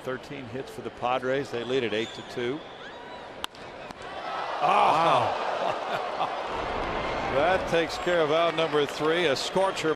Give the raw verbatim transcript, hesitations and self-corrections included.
thirteen hits for the Padres. They lead at eight to two. Oh. Wow. That takes care of out number three. A scorcher